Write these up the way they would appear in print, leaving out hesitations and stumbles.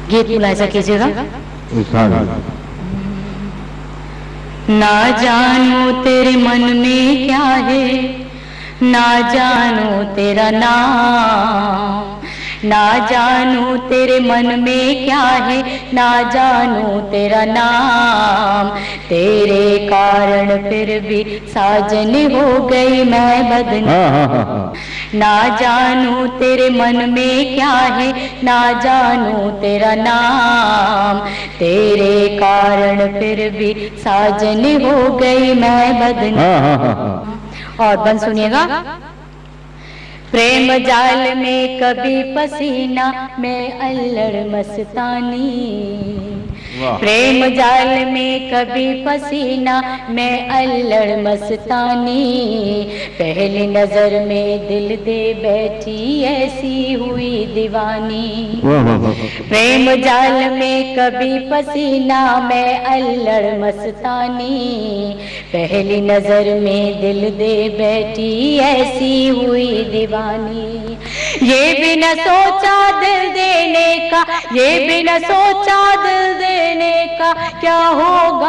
गीत मुलाहिजा कीजिएगा। ना जानो तेरे मन में क्या है, ना जानो तेरा नाम, ना जानो तेरे मन में क्या है, ना जानो तेरा नाम। तेरे कारण फिर भी साजन हो गई मैं बदनाम। ना जानो तेरे मन में क्या है, ना जानो तेरा नाम। तेरे कारण फिर भी साजन हो गई मैं बदनाम। और बंद सुनिएगा। प्रेम जाल में कभी पसीना मैं अल्लड़ मस्तानी, प्रेम जाल में कभी पसीना मैं अल्लड़ मस्तानी। पहली नजर में दिल दे बैठी ऐसी हुई दीवानी। प्रेम जाल में कभी पसीना मैं अल्लड़ मस्तानी। पहली नजर में दिल दे बैठी ऐसी हुई दीवानी। ये भी न सोचा दिल देने का, ये भी न सोचा दिल देने का क्या होगा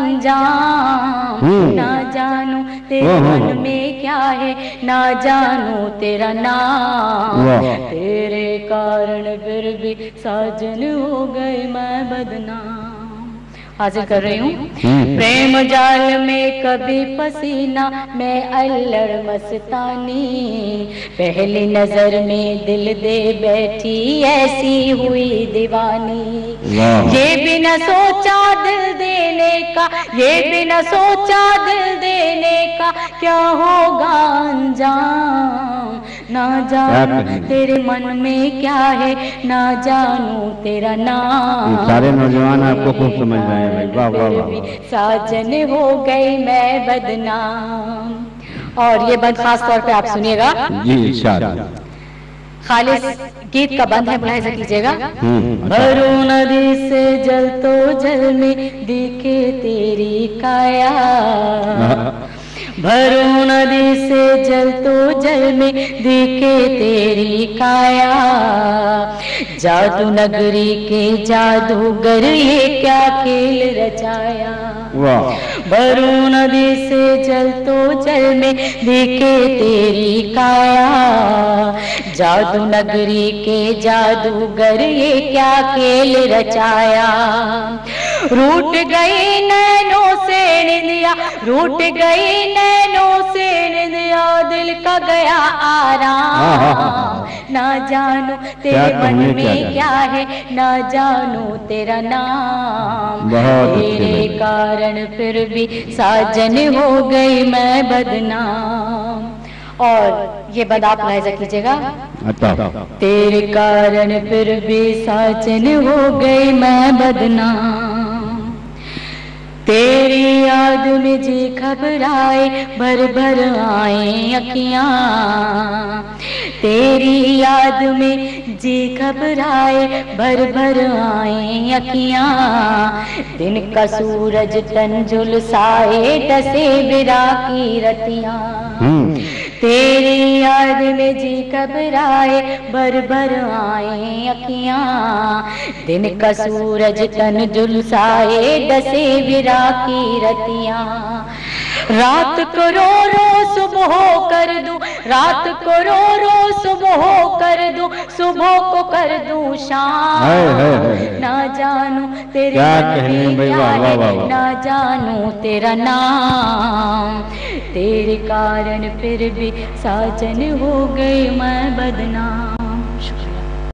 अंजाम। ना जानू तेरे मन में क्या है, ना जानू तेरा नाम। तेरे कारण फिर भी साजन हो गई मैं बदनाम। हाजिर कर रही हूँ। प्रेम जाल में कभी पसीना मैं अल्लड़ मस्तानी। पहली नजर में दिल दे बैठी ऐसी हुई दीवानी। ये भी न सोचा दिल देने का, ये भी न सोचा दिल देने का क्या होगा अंजाम। ना जानू तेरे मन में क्या है, ना जानू तेरा नाम। सारे नौजवान आपको खूब समझ रहे हैं भाई। वाह वाह वाह। साजन हो गई मैं बदनाम। और ये बंद खास तौर पे आप सुनिएगा जी। खालिस गीत का बंद है, मुलाहिजा कीजिएगा। भरू नदी से जल तो जल में दिखे तेरी काया, भरू नदी से जल तो जल में दिखे तेरी काया। जादू नगरी के जादूगर ये क्या खेल रचाया। भरू नदी से जल तो जल में दिखे तेरी काया। जादू नगरी के जादूगर ये क्या खेल रचाया। रूठ गई नैनों से निंदिया, रूठ गई नैनों से निंदिया, दिल का गया आराम। ना जानू तेरे मन में क्या है, ना जानू तेरा नाम। तेरे कारण फिर भी साजन हो गई मैं बदनाम। और ये बंद आप मुलाहिजा कीजिएगा। तेरे कारण फिर भी साजन हो गई मैं बदनाम। तेरी याद में जी घबराए भर भर आए अखियां। तेरी याद में जी घबराए भर भर आए अखियां। दिन का सूरज तन झुलसाए डसे बिरा की रतियां। तेरी याद में जी घबराए भर भर आए अखियां। दिन का सूरज तन झुलसाए डसे बिरा की रतियां। रात को रो रो सुबह कर दूं, रात को रो रो सुबह कर दूं, सुबह को कर दूं शाम। ना जानू तेरे मन में क्या है, ना जानू तेरा नाम। तेरे कारण फिर भी साजन हो गई मैं बदनाम।